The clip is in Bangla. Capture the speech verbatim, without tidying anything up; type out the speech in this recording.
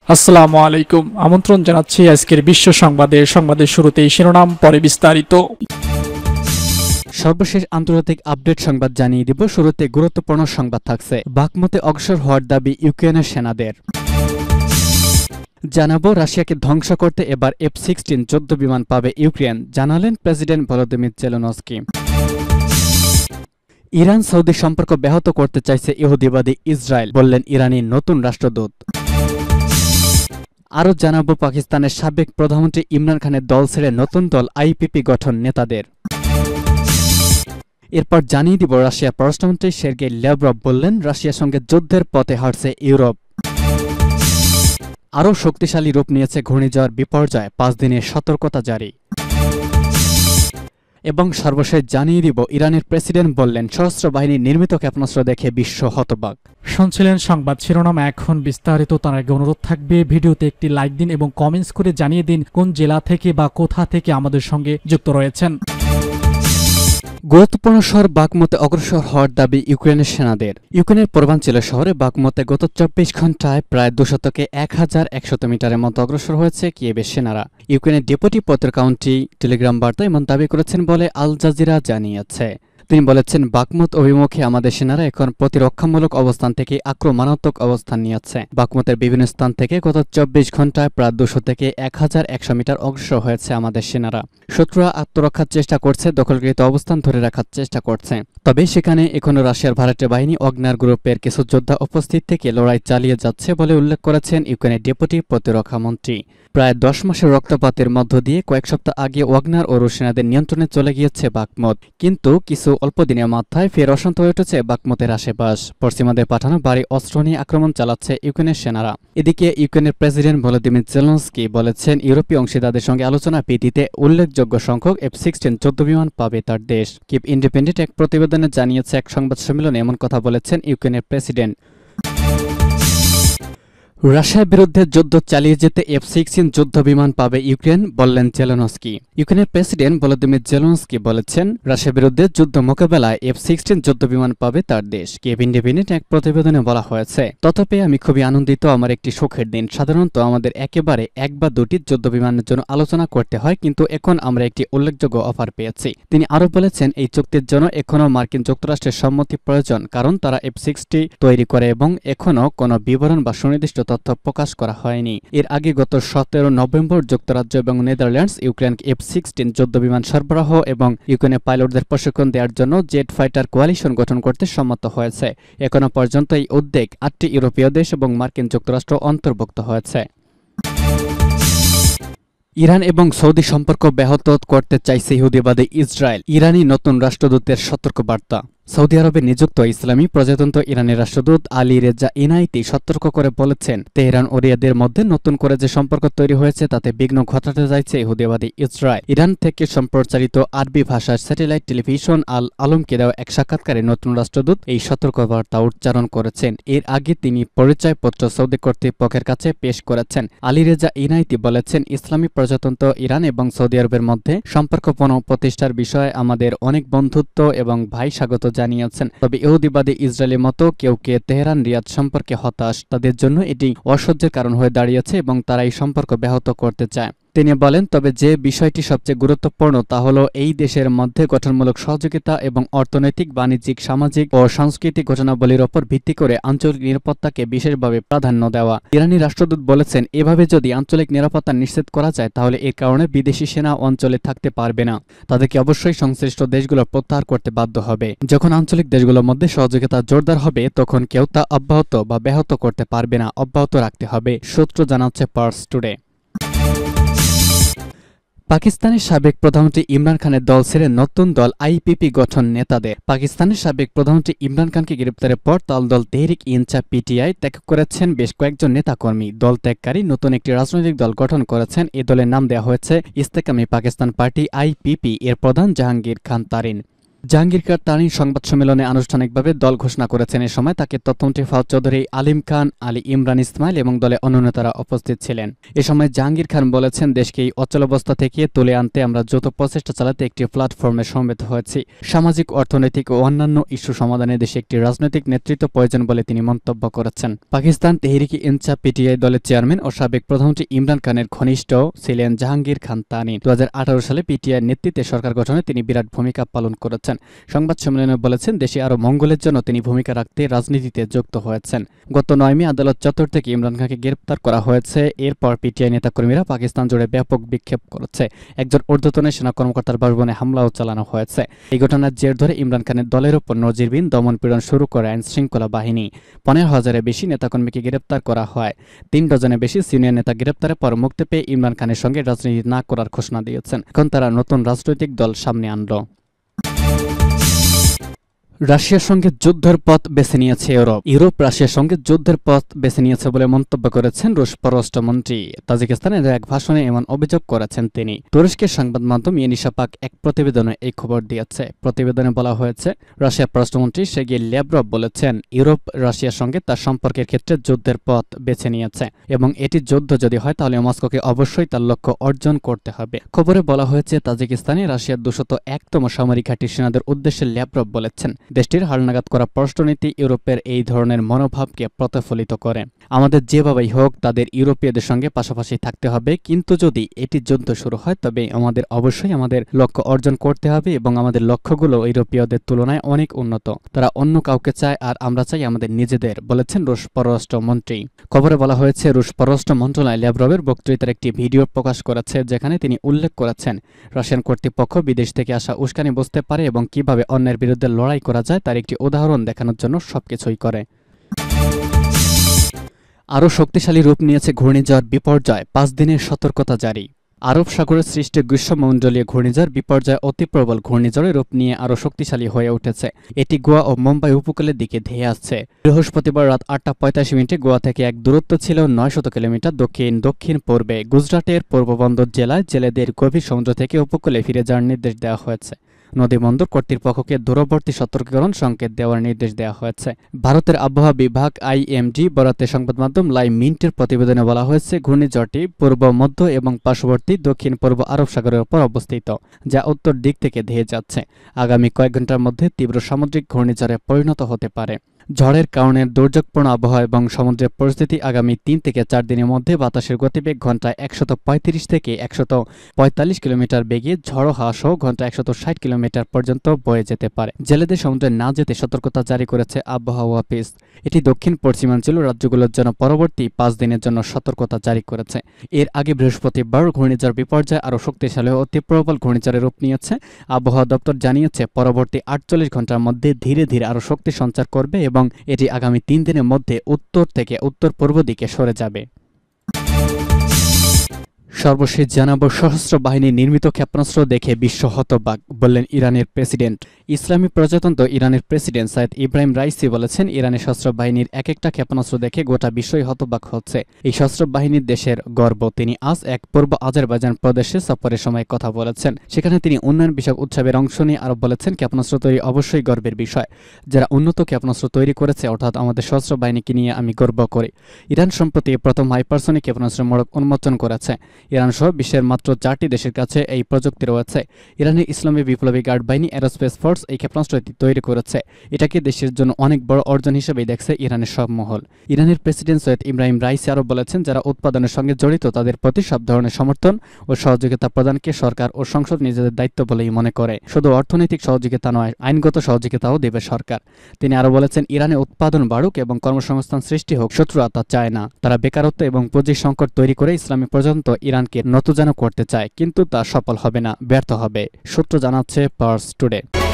আসসালামু আলাইকুম। আমন্ত্রণ জানাচ্ছি আজকের বিশ্ব সংবাদের সংবাদের শুরুতেই শিরোনাম, পরে বিস্তারিত। সর্বশেষ আন্তর্জাতিক আপডেট সংবাদ জানিয়ে দিব। শুরুতে গুরুত্বপূর্ণ সংবাদ থাকছে। বাকমুতে অগ্রসর হওয়ার দাবি ইউক্রেনের সেনাদের। জানাবো রাশিয়াকে ধ্বংস করতে এবার এফ সিক্সটিন যুদ্ধ বিমান পাবে ইউক্রেন, জানালেন president Volodymyr Zelensky. Iran Saudi সম্পর্ক ব্যাহত করতে চাইছে ইহুদিবাদী ইসরায়েল, বললেন ইরানি নতুন রাষ্ট্রদূত। আরও জানাবো পাকিস্তানের সাবেক প্রধানমন্ত্রী ইমরান খানের দল ছেড়ে নতুন দল আইপিপি গঠন নেতাদের। এরপর জানিয়ে দিব রাশিয়ার পররাষ্ট্রমন্ত্রী সের্গেই ল্যাভরভ বললেন রাশিয়ার সঙ্গে যুদ্ধের পথে হাঁটছে ইউরোপ। আরও শক্তিশালী রূপ নিয়েছে ঘূর্ণিঝড় বিপর্যয়, পাঁচ দিনের সতর্কতা জারি। এবং সর্বশেষ জানিয়ে দিব ইরানের প্রেসিডেন্ট বললেন সশস্ত্র বাহিনীর নির্মিত ক্ষেপণাস্ত্র দেখে বিশ্ব হতবাক। শুনছিলেন সংবাদ শিরোনাম, এখন বিস্তারিত। তার আগে অনুরোধ থাকবে ভিডিওতে একটি লাইক দিন এবং কমেন্টস করে জানিয়ে দিন কোন জেলা থেকে বা কোথা থেকে আমাদের সঙ্গে যুক্ত রয়েছেন। গুরুত্বপূর্ণ শহর বাকমুতে অগ্রসর হওয়ার দাবি ইউক্রেনের সেনাদের। ইউক্রেনের পূর্বাঞ্চলীয় শহরে বাকমুতে গত চব্বিশ ঘন্টায় প্রায় দুশো থেকে এক হাজার একশত মিটারের মতো অগ্রসর হয়েছে কিয়েভের সেনারা। ইউক্রেনের ডেপুটি পত্রিকাউন্টি টেলিগ্রাম বার্তা এমন দাবি করেছেন বলে আল জাজিরা জানিয়েছে। তিনি বলেছেন, বাকমুত অভিমুখে আমাদের সেনারা এখন প্রতিরক্ষামূলক অবস্থান থেকে আক্রমণাত্মক অবস্থান নিয়েছে। বাকমুতের বিভিন্ন স্থান থেকে গত চব্বিশ ঘন্টায় প্রায় দুশো থেকে এক হাজার একশো মিটার অগ্রসর হয়েছে আমাদের সেনারা। শত্রুরা আত্মরক্ষার চেষ্টা করছে, দখলকৃত অবস্থান ধরে রাখার চেষ্টা করছে। তবে সেখানে এখনও রাশিয়ার ভাড়াটে বাহিনী অগ্নার গ্রুপের কিছু যোদ্ধা উপস্থিত থেকে লড়াই চালিয়ে যাচ্ছে বলে উল্লেখ করেছেন ইউক্রেনের ডেপুটি প্রতিরক্ষামন্ত্রী। প্রায় দশ মাসের রক্তপাতের মধ্য দিয়ে কয়েক সপ্তাহ আগে ওয়াগনার ও রুশ সেনাদের নিয়ন্ত্রণে চলে গিয়েছে বাকমুত, কিন্তু কিছু অল্প দিনের মাথায় ফের অশান্ত হয়ে উঠেছে বাকমুতের আশেপাশ। পশ্চিমাদের পাঠানো ভারী অস্ত্র নিয়ে আক্রমণ চালাচ্ছে ইউক্রেনের সেনারা। এদিকে ইউক্রেনের প্রেসিডেন্ট ভলোদিমির জেলেনস্কি বলেছেন ইউরোপীয় অংশীদারদের সঙ্গে আলোচনা ভিত্তিতে উল্লেখযোগ্য সংখ্যক এফ সিক্সটিন যুদ্ধ বিমান পাবে তার দেশ। কিভ ইন্ডিপেন্ডেন্ট এক প্রতিবেদনে জানিয়েছে, এক সংবাদ সম্মেলনে এমন কথা বলেছেন ইউক্রেনের প্রেসিডেন্ট। রাশিয়ার বিরুদ্ধে যুদ্ধ চালিয়ে যেতে এফ সিক্সটিন যুদ্ধ বিমান পাবে ইউক্রেন, বললেন জেলেনস্কি। ইউক্রেনের প্রেসিডেন্ট ভলোদিমির জেলেনস্কি বলেছেন রাশিয়ার বিরুদ্ধে যুদ্ধ মোকাবেলায় এফ সিক্সটিন যুদ্ধ বিমান পাবে তার দেশ। কিভ ইন্ডিপেন্ডেন্ট এক প্রতিবেদনে বলা হয়েছে, তথ্য পেয়ে আমি খুবই আনন্দিত, আমার একটি সুখের দিন। সাধারণত আমাদের একেবারে এক বা দুটি যুদ্ধ বিমানের জন্য আলোচনা করতে হয়, কিন্তু এখন আমরা একটি উল্লেখযোগ্য অফার পেয়েছি। তিনি আরও বলেছেন, এই চুক্তির জন্য এখনও মার্কিন যুক্তরাষ্ট্রের সম্মতি প্রয়োজন, কারণ তারা এফ সিক্সটি তৈরি করে এবং এখনও কোনো বিবরণ বা সুনির্দিষ্ট তথ্য প্রকাশ করা হয়নি। এর আগে গত সতেরো নভেম্বর যুক্তরাজ্য এবং নেদারল্যান্ডস ইউক্রেনকে এফ সিক্সটিন যুদ্ধ বিমান সরবরাহ এবং ইউক্রেনের পাইলটদের প্রশিক্ষণ দেওয়ার জন্য জেট ফাইটার কোয়ালিশন গঠন করতে সম্মত হয়েছে। এখনো পর্যন্ত এই উদ্যোগ আটটি ইউরোপীয় দেশ এবং মার্কিন যুক্তরাষ্ট্র অন্তর্ভুক্ত হয়েছে। ইরান এবং সৌদি সম্পর্ক ব্যাহত করতে চাইছে ইহুদিবাদী ইসরায়েল, ইরানি নতুন রাষ্ট্রদূতের সতর্কবার্তা। সৌদি আরবে নিযুক্ত ইসলামী প্রজাতন্ত্র ইরানের রাষ্ট্রদূত আলী রেজা ইনাইতি সতর্ক করে বলেছেন, তেহরান ও রিয়াদের মধ্যে নতুন করে যে সম্পর্ক তৈরি হয়েছে তাতে বিঘ্ন ঘটাতে চাইছে ইহুদিবাদী ইসরায়েল। ইরান থেকে সম্প্রচারিত আরবি ভাষার স্যাটেলাইট টেলিভিশন আল আলমকে দেওয়া এক সাক্ষাৎকারে নতুন রাষ্ট্রদূত এই সতর্কবার্তা উচ্চারণ করেছেন। এর আগে তিনি পরিচয়পত্র সৌদি কর্তৃপক্ষের কাছে পেশ করেছেন। আলী রেজা ইনাইতি বলেছেন, ইসলামী প্রজাতন্ত্র ইরান এবং সৌদি আরবের মধ্যে সম্পর্ক পুনঃপ্রতিষ্ঠার বিষয়ে আমাদের অনেক বন্ধুত্ব এবং ভাই স্বাগত জানিয়েছেন। তবে ইহুদিবাদী ইসরায়েলের মতো কেউ কে তেহরান রিয়াদ সম্পর্কে হতাশ, তাদের জন্য এটি অসহ্যের কারণ হয়ে দাঁড়িয়েছে এবং তারা এই সম্পর্ক ব্যাহত করতে চায়। তিনি বলেন, তবে যে বিষয়টি সবচেয়ে গুরুত্বপূর্ণ তা হল এই দেশের মধ্যে গঠনমূলক সহযোগিতা এবং অর্থনৈতিক, বাণিজ্যিক, সামাজিক ও সাংস্কৃতিক ঘটনাবলীর ওপর ভিত্তি করে আঞ্চলিক নিরাপত্তাকে বিশেষভাবে প্রাধান্য দেওয়া। ইরানি রাষ্ট্রদূত বলেছেন, এভাবে যদি আঞ্চলিক নিরাপত্তা নিশ্চিত করা যায় তাহলে এর কারণে বিদেশি সেনা অঞ্চলে থাকতে পারবে না। তাদেরকে অবশ্যই সংশ্লিষ্ট দেশগুলো প্রত্যাহার করতে বাধ্য হবে। যখন আঞ্চলিক দেশগুলোর মধ্যে সহযোগিতা জোরদার হবে তখন কেউ তা অব্যাহত বা ব্যাহত করতে পারবে না, অব্যাহত রাখতে হবে, সূত্র জানাচ্ছে পার্স টুডে। পাকিস্তানের সাবেক প্রধানমন্ত্রী ইমরান খানের দল ছেড়ে নতুন দল আইপিপি গঠন নেতাদের। পাকিস্তানের সাবেক প্রধানমন্ত্রী ইমরান খানকে গ্রেপ্তারের পর তাল দল তেহরিক ইনসাফ পিটিআই ত্যাগ করেছেন বেশ কয়েকজন নেতাকর্মী। দল ত্যাগকারী নতুন একটি রাজনৈতিক দল গঠন করেছেন। এ দলের নাম দেওয়া হয়েছে ইস্তেকামি পাকিস্তান পার্টি আইপিপি। এর প্রধান জাহাঙ্গীর খান তারিন। জাহাঙ্গীর খান তানি সংবাদ সম্মেলনে আনুষ্ঠানিকভাবে দল ঘোষণা করেছেন। এ সময় তাকে তথ্যমন্ত্রী ফাওয়াদ চৌধুরী, আলিম খান, আলী ইমরান ইসমাইল এবং দলের অন্য নেতারা উপস্থিত ছিলেন। এ সময় জাহাঙ্গীর খান বলেছেন, দেশকে এই অচলাবস্থা থেকে তুলে আনতে আমরা যৌথ প্রচেষ্টা চালাতে একটি প্ল্যাটফর্মে সমবেত হয়েছি। সামাজিক, অর্থনৈতিক ও অন্যান্য ইস্যু সমাধানে দেশে একটি রাজনৈতিক নেতৃত্ব প্রয়োজন বলে তিনি মন্তব্য করেছেন। পাকিস্তান তেহরিক ইনসাফ পিটিআই দলের চেয়ারম্যান ও সাবেক প্রধানমন্ত্রী ইমরান খানের ঘনিষ্ঠ ছিলেন জাহাঙ্গীর খান তানি। দু হাজার আঠারো সালে পিটিআই নেতৃত্বে সরকার গঠনে তিনি বিরাট ভূমিকা পালন করেছেন। সংবাদ সম্মেলনে বলেছেন, দেশে আরও মঙ্গলের জন্য তিনি ভূমিকা রাখতে রাজনীতিতে যুক্ত হয়েছেন। গত নয় মে আদালত চত্বর থেকে ইমরান খানকে গ্রেপ্তার করা হয়েছে। এরপর পিটিআই নেতাকর্মীরা পাকিস্তান জুড়ে ব্যাপক বিক্ষোভ করেছে। একজন ঊর্ধ্বতন সেনা কর্মকর্তার বাসভবনে হামলাও চালানো হয়েছে। এই ঘটনার জের ধরে ইমরান খানের দলের ওপর নজিরবিহীন দমনপীড়ন শুরু করে আইন শৃঙ্খলা বাহিনী। পনেরো হাজারের বেশি নেতাকর্মীকে গ্রেপ্তার করা হয়। তিন ডজনের বেশি সিনিয়র নেতা গ্রেপ্তারের পর মুক্তি পেয়ে ইমরান খানের সঙ্গে রাজনীতি না করার ঘোষণা দিয়েছেন। এখন তারা নতুন রাজনৈতিক দল সামনে আনল। রাশিয়ার সঙ্গে যুদ্ধের পথ বেছে নিয়েছে ইউরোপ। ইউরোপ রাশিয়ার সঙ্গে যুদ্ধের পথ বেছে নিয়েছে বলে মন্তব্য করেছেন রুশ পররাষ্ট্রমন্ত্রী। তাজিকিস্তানের এক ভাষণে এমন অভিযোগ করেছেন তিনি। তুরস্কের সংবাদ মাধ্যম ইয়েনিশাপাক এক প্রতিবেদনে এই খবর দিয়েছে। প্রতিবেদনে বলা হয়েছে, রাশিয়ার পররাষ্ট্রমন্ত্রী সের্গেই ল্যাভরভ বলেছেন, ইউরোপ রাশিয়ার সঙ্গে তার সম্পর্কের ক্ষেত্রে যুদ্ধের পথ বেছে নিয়েছে এবং এটি যুদ্ধ যদি হয় তাহলে মস্কোকে অবশ্যই তার লক্ষ্য অর্জন করতে হবে। খবরে বলা হয়েছে, তাজিকিস্তানে রাশিয়ার দুশত একতম সামরিক ঘাঁটি সেনাদের উদ্দেশ্যে ল্যাভরভ বলেছেন, দেশটির হালনাগাদ করা পররাষ্ট্রনীতি ইউরোপের এই ধরনের মনোভাবকে প্রতিফলিত করে। আমাদের যেভাবেই হোক তাদের ইউরোপীয়দের সঙ্গে পাশাপাশি থাকতে হবে, কিন্তু যদি এটি যুদ্ধ শুরু হয় তবে আমাদের অবশ্যই আমাদের লক্ষ্য অর্জন করতে হবে এবং আমাদের লক্ষ্যগুলো ইউরোপীয়দের তুলনায় অনেক উন্নত। তারা অন্য কাউকে চায় আর আমরা চাই আমাদের নিজেদের, বলেছেন রুশ পররাষ্ট্রমন্ত্রী। খবরে বলা হয়েছে, রুশ পররাষ্ট্র মন্ত্রণালয় ল্যাভরভের বক্তৃতার একটি ভিডিও প্রকাশ করেছে, যেখানে তিনি উল্লেখ করেছেন রাশিয়ান কর্তৃপক্ষ বিদেশ থেকে আসা উস্কানি বুঝতে পারে এবং কিভাবে অন্যের বিরুদ্ধে লড়াই করা যায় তার একটি উদাহরণ দেখানোর জন্য সবকিছুই করে। আরও শক্তিশালী রূপ নিয়েছে ঘূর্ণিঝড় বিপর্যয়, পাঁচ দিনের সতর্কতা জারি। আরব সাগরের সৃষ্ট গ্রীষ্মমণ্ডলীয় ঘূর্ণিঝড় বিপর্যয় অতি প্রবল ঘূর্ণিঝড়ের রূপ নিয়ে আরও শক্তিশালী হয়ে উঠেছে। এটি গোয়া ও মুম্বাই উপকূলের দিকে ধেয়ে আসছে। বৃহস্পতিবার রাত আটটা পঁয়তাল্লিশ মিনিটে গোয়া থেকে এক দূরত্ব ছিল নয়শত কিলোমিটার দক্ষিণ দক্ষিণ পূর্বে। গুজরাটের পূর্ববন্দর জেলায় জেলেদের গভীর সমুদ্র থেকে উপকূলে ফিরে যাওয়ার নির্দেশ দেওয়া হয়েছে। নদীবন্দর কর্তৃপক্ষকে দূরবর্তী সতর্কীকরণ সংকেত দেওয়ার নির্দেশ দেওয়া হয়েছে। ভারতের আবহাওয়া বিভাগ আইএমডি বরাতে সংবাদ মাধ্যম লাইভ মিন্টের প্রতিবেদনে বলা হয়েছে, ঘূর্ণিঝড়টি পূর্ব মধ্য এবং পার্শ্ববর্তী দক্ষিণ পূর্ব আরব সাগরের উপর অবস্থিত, যা উত্তর দিক থেকে ধেয়ে যাচ্ছে। আগামী কয়েক ঘন্টার মধ্যে তীব্র সামুদ্রিক ঘূর্ণিঝড়ে পরিণত হতে পারে। ঝড়ের কারণে দুর্যোগপূর্ণ আবহাওয়া এবং সমুদ্রের পরিস্থিতি আগামী তিন থেকে চার দিনের মধ্যে বাতাসের গতিবেগ ঘন্টায় একশত পঁয়ত্রিশ থেকে একশত পঁয়তাল্লিশ কিলোমিটার বেগে ঝড়ো হাওয়া সহ ঘন্টা একশত ষাট কিলোমিটার পর্যন্ত বয়ে যেতে পারে। জেলেদের সমুদ্রে না যেতে সতর্কতা জারি করেছে আবহাওয়া অফিস। এটি দক্ষিণ পশ্চিমাঞ্চল রাজ্যগুলোর জন্য পরবর্তী পাঁচ দিনের জন্য সতর্কতা জারি করেছে। এর আগে বৃহস্পতিবার ঘূর্ণিঝড় বিপর্যয় আরও শক্তিশালী ও অতি প্রবল ঘূর্ণিঝড়ের রূপ নিয়েছে। আবহাওয়া দপ্তর জানিয়েছে, পরবর্তী আটচল্লিশ ঘন্টার মধ্যে ধীরে ধীরে আরও শক্তি সঞ্চার করবে এবং এটি আগামী তিন দিনের মধ্যে উত্তর থেকে উত্তর পূর্ব দিকে সরে যাবে। সর্বশেষ জানাবো, সশস্ত্র বাহিনীর নির্মিত ক্ষেপণাস্ত্র দেখে বিশ্ব হতবাক, বললেন ইরানের প্রেসিডেন্ট। ইসলামী প্রজাতন্ত্র ইরানের প্রেসিডেন্ট সাইদ ইব্রাহিম রাইসি বলেছেন, ইরানের সশস্ত্র বাহিনীর এক একটা ক্ষেপণাস্ত্র দেখে গোটা বিশ্বই হতবাক হচ্ছে। এই সশস্ত্র বাহিনীর দেশের গর্ব। তিনি আজ এক পূর্ব আজারবাইজান প্রদেশে সফরের সময় কথা বলেছেন। সেখানে তিনি উন্নয়ন বিষয়ক উৎসবের অংশ নিয়ে আরো বলেছেন, ক্ষেপণাস্ত্র তৈরি অবশ্যই গর্বের বিষয়। যারা উন্নত ক্ষেপণাস্ত্র তৈরি করেছে, অর্থাৎ আমাদের সশস্ত্র বাহিনীকে নিয়ে আমি গর্ব করি। ইরান সম্প্রতি প্রথম হাইপারসনিক ক্ষেপণাস্ত্রের মোড়ক উন্মোচন করেছে। ইরান সহ বিশ্বের মাত্র চারটি দেশের কাছে এই প্রযুক্তি রয়েছে। ইরানের ইসলামী বিপ্লবী গার্ড বাহিনী এরোস্পেস ফোর্স এই ক্ষেপণাস্ত্রটি তৈরি করেছে। এটাকে দেশের জন্য অনেক বড় অর্জন হিসেবেই দেখছে ইরানের সব মহল। ইরানের প্রেসিডেন্ট সৈয়দ ইব্রাহিম রাইসি আরও বলেছেন, যারা উৎপাদনের সঙ্গে জড়িত তাদের প্রতি সব ধরনের সমর্থন ও সহযোগিতা প্রদানকে সরকার ও সংসদ নিজেদের দায়িত্ব বলেই মনে করে। শুধু অর্থনৈতিক সহযোগিতা নয়, আইনগত সহযোগিতাও দেবে সরকার। তিনি আরও বলেছেন, ইরানে উৎপাদন বাড়ুক এবং কর্মসংস্থান সৃষ্টি হোক, শত্রুরা তা চায় না। তারা বেকারত্ব এবং পুঁজির সংকট তৈরি করে ইসলামী প্রজাতন্ত্র ইরানকে নতুজানো করতে চায়, কিন্তু তা সফল হবে না, ব্যর্থ হবে। সূত্র জানাচ্ছে পার্স টুডে।